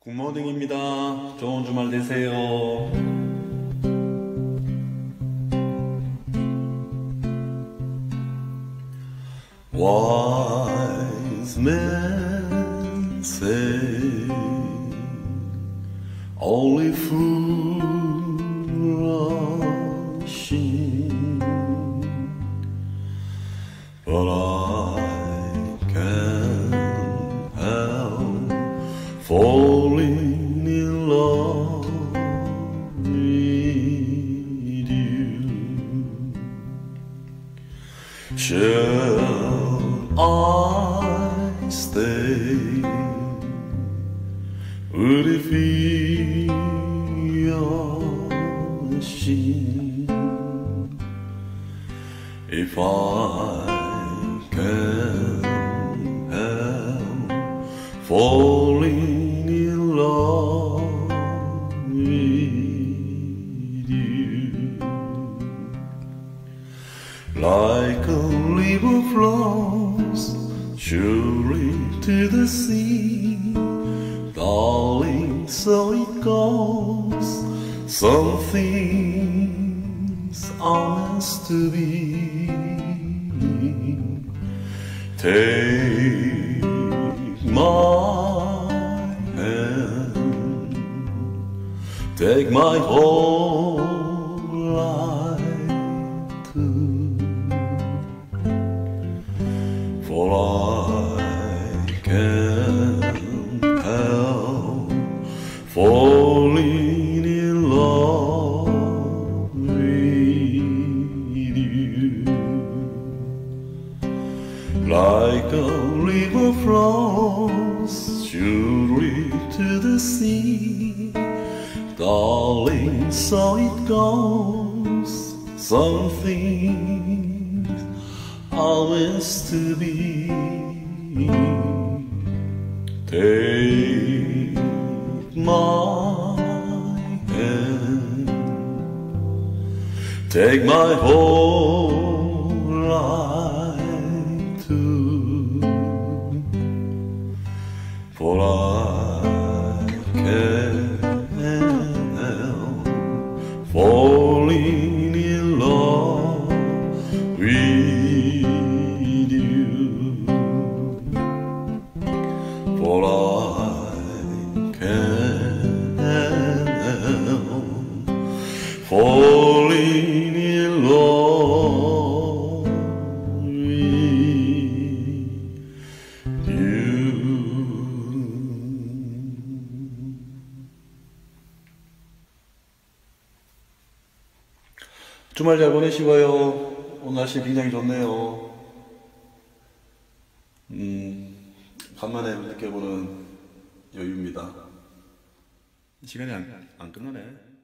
굿모닝입니다. 좋은 주말 되세요. Wise men say only fools rushing, but I can't help falling in love with you. Shall I stay? Would it be a sin if I can't help falling in love with you? Like a river flows surely to the sea, darling, so it goes. Some things are meant to be. Take my hand, take my whole life too, for I can't help falling in love with you. Like a river flows surely to the sea, darling, so it goes. Some things are meant to be. Take my hand, take my whole life too, for I can't help falling in love with you, for I can't help falling in love with you. 주말 잘 보내시고요. 오늘 날씨 굉장히 좋네요. 간만에 느껴보는 여유입니다. 시간이 안 끝나네.